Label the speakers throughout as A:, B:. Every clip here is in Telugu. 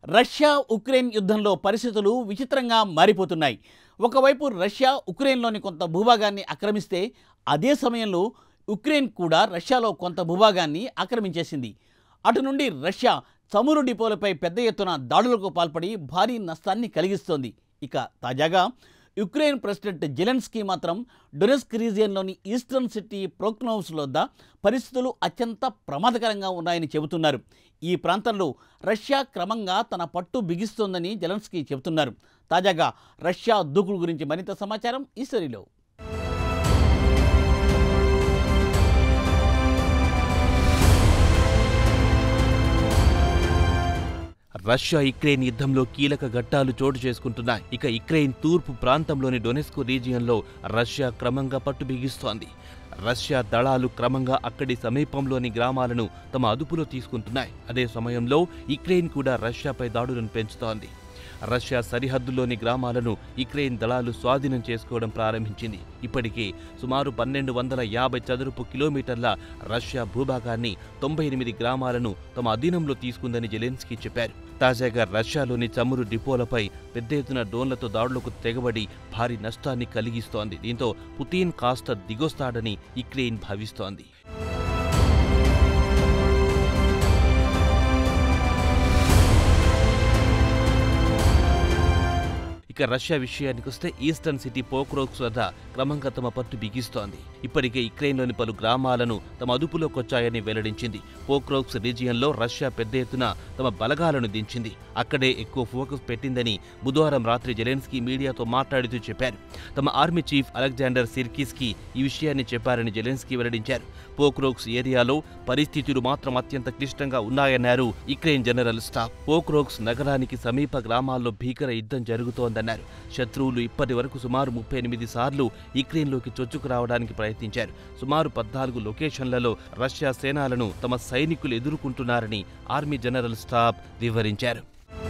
A: రష్యా ఉక్రెయిన్ యుద్ధంలో పరిస్థితులు విచిత్రంగా మారిపోతున్నాయి. ఒకవైపు రష్యా ఉక్రెయిన్లోని కొంత భూభాగాన్ని ఆక్రమిస్తే అదే సమయంలో ఉక్రెయిన్ కూడా రష్యాలో కొంత భూభాగాన్ని ఆక్రమించేసింది. అటు నుండి రష్యా చమురు డిపోలపై పెద్ద ఎత్తున దాడులకు పాల్పడి భారీ నష్టాన్ని కలిగిస్తోంది. ఇక తాజాగా యుక్రెయిన్ ప్రెసిడెంట్ జెలెన్స్కీ మాత్రం డొనెట్స్క్ రీజియన్లోని ఈస్టర్న్ సిటీ ప్రోక్నోవ్స్ వద్ద పరిస్థితులు అత్యంత ప్రమాదకరంగా ఉన్నాయని చెబుతున్నారు. ఈ ప్రాంతంలో రష్యా క్రమంగా తన పట్టు బిగిస్తోందని జెలెన్స్కీ చెబుతున్నారు. తాజాగా రష్యా దూకుడు గురించి మరింత సమాచారం ఈ స్టోరీలో.
B: రష్యా యుక్రెయిన్ యుద్ధంలో కీలక ఘట్టాలు చోటు చేసుకుంటున్నాయి. ఇక యుక్రెయిన్ తూర్పు ప్రాంతంలోని డొనెట్స్క్ రీజియన్లో రష్యా క్రమంగా పట్టు బిగిస్తోంది. రష్యా దళాలు క్రమంగా అక్కడి సమీపంలోని గ్రామాలను తమ అదుపులో తీసుకుంటున్నాయి. అదే సమయంలో యుక్రెయిన్ కూడా రష్యాపై దాడులను పెంచుతోంది. రష్యా సరిహద్దుల్లోని గ్రామాలను యుక్రెయిన్ దళాలు స్వాధీనం చేసుకోవడం ప్రారంభించింది. ఇప్పటికే సుమారు 1250 చదరపు కిలోమీటర్ల రష్యా భూభాగాన్ని 98 గ్రామాలను తమ అధీనంలో తీసుకుందని జెలెన్స్కీ చెప్పారు. తాజాగా రష్యాలోని చమురు డిపోలపై పెద్ద ఎత్తున డ్రోన్లతో దాడులకు తెగబడి భారీ నష్టాన్ని కలిగిస్తోంది. దీంతో పుతిన్ కాస్త దిగొస్తాడని యుక్రెయిన్ భావిస్తోంది. ఇక రష్యా విషయానికొస్తే ఈస్టర్న్ సిటీ పోక్రోవ్స్ వద్ద క్రమంగా తమ పట్టు బిగిస్తోంది. ఇప్పటికే యుక్రెయిన్లోని పలు గ్రామాలను తమ అదుపులోకొచ్చాయని వెల్లడించింది. పోక్రోవ్స్ రీజియన్లో రష్యా పెద్ద ఎత్తున తమ బలగాలను దించింది. అక్కడే ఎక్కువ ఫోకస్ పెట్టిందని బుధవారం రాత్రి జెలెన్స్కీ మీడియాతో మాట్లాడుతూ చెప్పారు. తమ ఆర్మీ చీఫ్ అలెగ్జాండర్ సిర్కిస్కీ ఈ విషయాన్ని చెప్పారని జెలెన్స్కీ వెల్లడించారు. పోక్రోవ్స్ ఏరియాలో పరిస్థితులు మాత్రం అత్యంత క్లిష్టంగా ఉన్నాయన్నారు యుక్రెయిన్ జనరల్ స్టాఫ్. పోక్రోవ్స్ నగరానికి సమీప గ్రామాల్లో భీకర యుద్ధం జరుగుతోందన్నారు. శత్రువులు ఇప్పటి వరకు సుమారు 38 సార్లు యుక్రెయిన్లోకి చొచ్చుకు రావడానికి ప్రయత్నించారు. సుమారు 14 లొకేషన్లలో రష్యా సేనలను తమ సైనికులు ఎదుర్కొంటున్నారని ఆర్మీ జనరల్ స్టాఫ్ వివరించారు.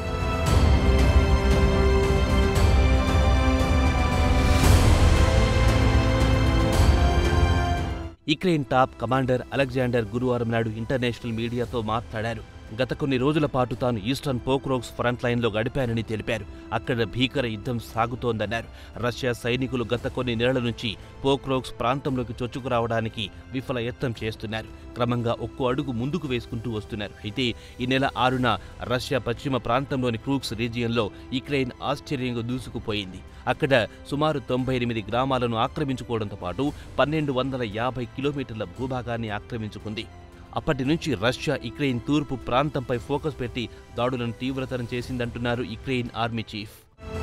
B: యుక్రెయిన్ టాప్ కమాండర్ అలెగ్జాండర్ గురువారం నాడు ఇంటర్నేషనల్ మీడియాతో మాట్లాడారు. గత కొన్ని రోజుల పాటు తాను ఈస్టర్న్ పోక్రోవ్స్ ఫ్రంట్ లైన్లో గడిపానని తెలిపారు. అక్కడ భీకర యుద్ధం సాగుతోందన్నారు. రష్యా సైనికులు గత కొన్ని నెలల నుంచి పోక్రోవ్స్ ప్రాంతంలోకి చొచ్చుకురావడానికి విఫల యత్నం చేస్తున్నారు. క్రమంగా ఒక్కో అడుగు ముందుకు వేసుకుంటూ వస్తున్నారు. అయితే ఈ నెల 6న రష్యా పశ్చిమ ప్రాంతంలోని క్రూక్స్ రీజియన్లో యుక్రెయిన్ ఆశ్చర్యంగా దూసుకుపోయింది. అక్కడ సుమారు 98 గ్రామాలను ఆక్రమించుకోవడంతో పాటు 1250 కిలోమీటర్ల భూభాగాన్ని ఆక్రమించుకుంది. అప్పటి నుంచి రష్యా యుక్రెయిన్ తూర్పు ప్రాంతంపై ఫోకస్ పెట్టి దాడులను తీవ్రతరం చేసిందంటున్నారు యుక్రెయిన్ ఆర్మీ చీఫ్.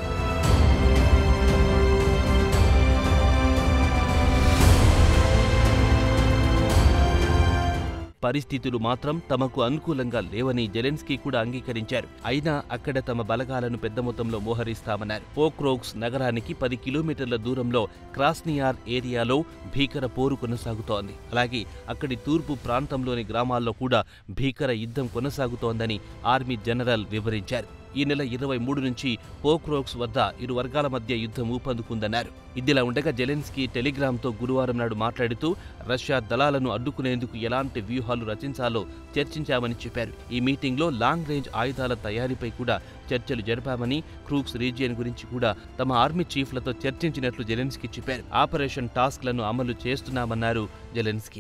B: పరిస్థితులు మాత్రం తమకు అనుకూలంగా లేవని జెలెన్స్కీ కూడా అంగీకరించారు. అయినా అక్కడ తమ బలగాలను పెద్ద మొత్తంలో మోహరిస్తామన్నారు. పోక్రోవ్స్ నగరానికి 10 కిలోమీటర్ల దూరంలో క్రాస్నియార్ ఏరియాలో భీకర పోరు కొనసాగుతోంది. అలాగే అక్కడి తూర్పు ప్రాంతంలోని గ్రామాల్లో కూడా భీకర యుద్ధం కొనసాగుతోందని ఆర్మీ జనరల్ వివరించారు. ఈ నెల 23 నుంచి పోక్రోవ్స్ వద్ద ఇరు వర్గాల మధ్య యుద్ధం ఊపందుకుందన్నారు. ఇదిలా ఉండగా జెలెన్స్కీ టెలిగ్రామ్తో గురువారం నాడు మాట్లాడుతూ రష్యా దళాలను అడ్డుకునేందుకు ఎలాంటి వ్యూహాలు రచించాలో చర్చించామని చెప్పారు. ఈ మీటింగ్లో లాంగ్ రేంజ్ ఆయుధాల తయారీపై కూడా చర్చలు జరిపామని, క్రూక్స్ రీజియన్ గురించి కూడా తమ ఆర్మీ చీఫ్లతో చర్చించినట్లు జెలెన్స్కీ చెప్పారు. ఆపరేషన్ టాస్క్లను అమలు చేస్తున్నామన్నారు జెలెన్స్కీ.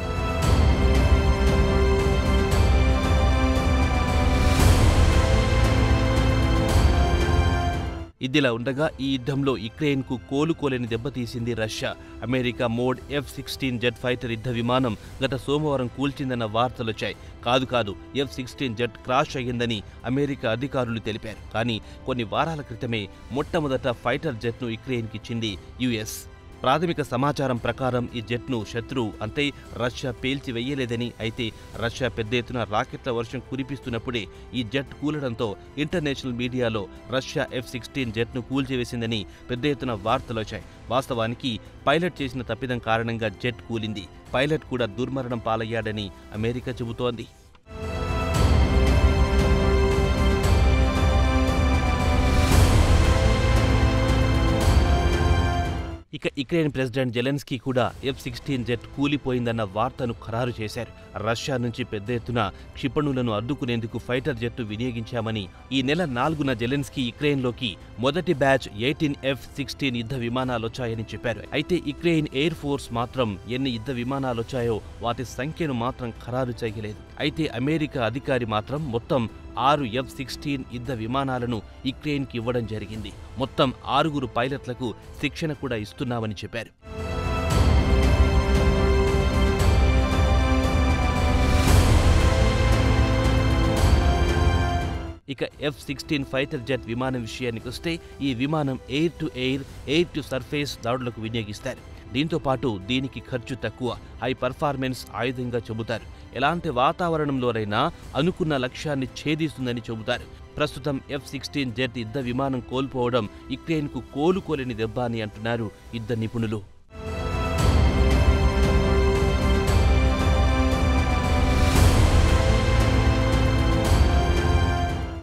B: ఇదిలా ఉండగా ఈ యుద్ధంలో యుక్రెయిన్కు కోలుకోలేని దెబ్బతీసింది రష్యా. అమెరికా మోడ్ F-16 జెట్ ఫైటర్ యుద్ధ విమానం గత సోమవారం కూల్చిందన్న వార్తలొచ్చాయి. కాదు F-16 జెట్ క్రాష్ అయ్యిందని అమెరికా అధికారులు తెలిపారు. కానీ కొన్ని వారాల క్రితమే మొట్టమొదట ఫైటర్ జెట్ను యుక్రెయిన్కిచ్చింది యుఎస్. ప్రాథమిక సమాచారం ప్రకారం ఈ జెట్ను శత్రువు అంటే రష్యా పేల్చివేయలేదని, అయితే రష్యా పెద్ద ఎత్తున రాకెట్ల వర్షం కురిపిస్తున్నప్పుడే ఈ జెట్ కూలడంతో ఇంటర్నేషనల్ మీడియాలో రష్యా F-16 జెట్ను కూల్చివేసిందని పెద్ద ఎత్తున వార్తలొచ్చాయి. వాస్తవానికి పైలట్ చేసిన తప్పిదం కారణంగా జెట్ కూలింది. పైలట్ కూడా దుర్మరణం పాలయ్యాడని అమెరికా చెబుతోంది. ఇక ఇక యుక్రెయిన్ ప్రెసిడెంట్ జెలెన్స్కీ కూడా F-16 జెట్ కూలిపోయిందన్న వార్తను ఖరారు చేశారు. రష్యా నుంచి పెద్ద ఎత్తున క్షిపణులను అడ్డుకునేందుకు ఫైటర్ జెట్టు వినియోగించామని ఈ నెల 4న జెలెన్స్కీ యుక్రెయిన్లోకి మొదటి బ్యాచ్ 18 F-16 యుద్ధ విమానాలొచ్చాయని చెప్పారు. అయితే యుక్రెయిన్ ఎయిర్ ఫోర్స్ మాత్రం ఎన్ని యుద్ధ విమానాలొచ్చాయో వాటి సంఖ్యను మాత్రం ఖరారు చేయలేదు. అయితే అమెరికా అధికారి మాత్రం మొత్తం 6 F-16 యుద్ధ విమానాలను యుక్రెయిన్కి ఇవ్వడం జరిగింది. మొత్తం 6 పైలట్లకు శిక్షణ కూడా ఇస్తున్నామని చెప్పారు. ఇక F-16 ఫైటర్ జెట్ విమానం విషయానికొస్తే ఈ విమానం air to air, air to surface దాడులకు వినియోగిస్తారు. దీంతో పాటు దీనికి ఖర్చు తక్కువ, హై పర్ఫార్మెన్స్ ఆయుధంగా చెబుతారు. ఎలాంటి వాతావరణంలోనైనా అనుకున్న లక్ష్యాన్ని ఛేదిస్తుందని చెబుతారు. ప్రస్తుతం F-16 జెట్ యుద్ధ విమానం కోల్పోవడం యుక్రెయిన్కు కోలుకోలేని దెబ్బ అని అంటున్నారు యుద్ధ నిపుణులు.